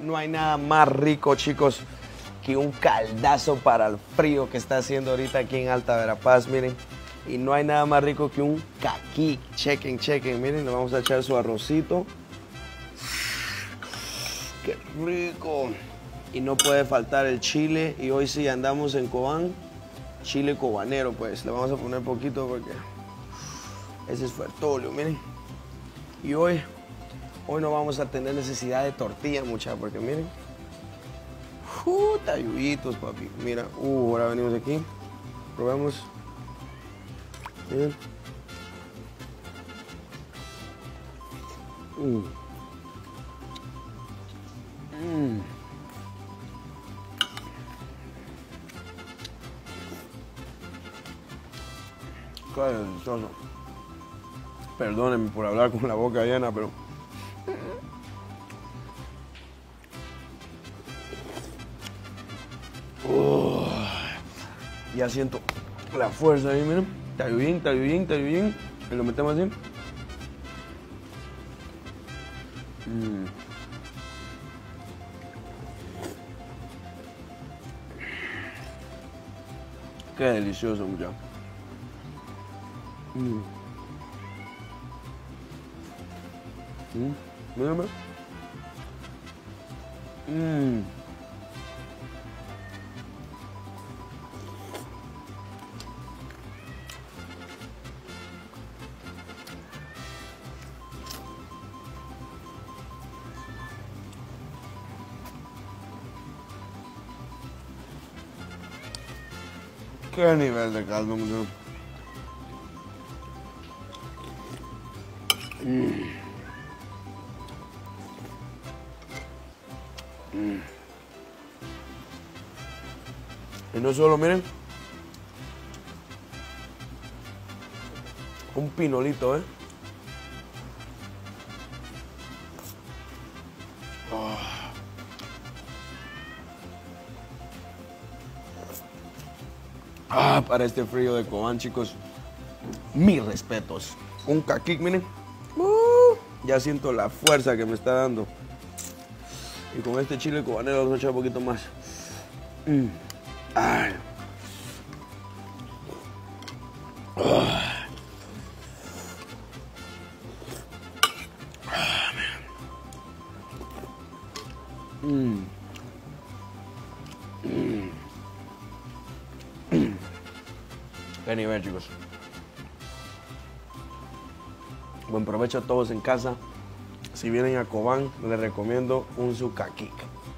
No hay nada más rico, chicos, que un caldazo para el frío que está haciendo ahorita aquí en Alta Verapaz, miren. Y no hay nada más rico que un caqui. Chequen, chequen, miren, le vamos a echar su arrocito. ¡Qué rico! Y no puede faltar el chile. Y hoy sí andamos en Cobán, chile cobanero, pues. Le vamos a poner poquito porque ese es fuertolio, miren. Y hoy no vamos a tener necesidad de tortilla, muchachos, porque miren. Tayuyitos, papi. Mira, ahora venimos aquí. Probemos. Miren. Qué delicioso. Perdónenme por hablar con la boca llena, pero... ya siento la fuerza ahí, miren. Tayuyin, tayuyin, tayuyin. Y lo metemos así. Qué delicioso, muchachos. Mírame. Qué nivel de caldo, muchachos. Y no solo, miren, un pinolito, ¿eh? Para este frío de Cobán, chicos, mis respetos. Un caquic, miren. Ya siento la fuerza que me está dando. Y con este chile cobanero vamos a echar un poquito más. Ay. Qué nivel, chicos. Buen provecho a todos en casa. Si vienen a Cobán, les recomiendo un su caquic.